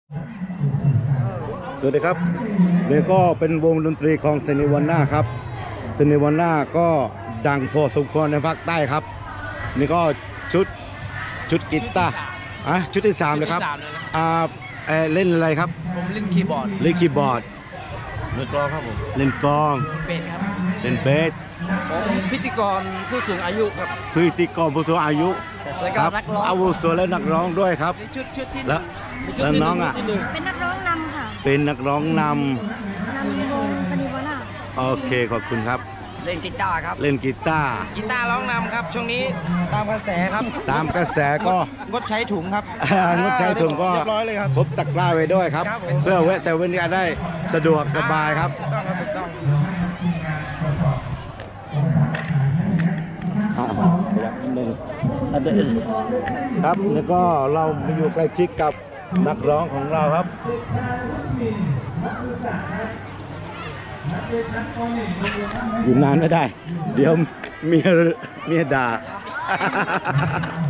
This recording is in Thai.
สวัสดีครับนี่ก็เป็นวงดนตรีของเซนิวาน่าครับเซนิวาน่าก็ดังพอสมควรในภาคใต้ครับนี่ก็ชุดกีตาร์ชุดที่3เลยครับเล่นอะไรครับผมเล่นคีย์บอร์ดเล่นคีย์บอร์ดเล่นกลองครับผมเล่นกลองเป็นครับเล่นเบสผมพิธีกรผู้สูงอายุครับพิธีกรผู้สูงอายุครับอาวุโสและนักร้องด้วยครับชุดที่แล้วน้องเป็นนักร้องนำค่ะเป็นนักร้องนำวงเซนิวาน่าโอเคขอบคุณครับเล่นกีตาร์ครับเล่นกีตาร์ร้องนำครับช่วงนี้ตามกระแสครับตามกระแสก็งดใช้ถุงครับงดใช้ถุงก็เรียบร้อยเลยครับพบตะกร้าไว้ด้วยครับเพื่อแวะแต่วันนี้ได้สะดวกสบายครับถูกต้องครับแล้วก็เรามาอยู่ใกล้ชิดกับนักร้องของเราครับอยู่นานไม่ได้เดี๋ยวเมียด่า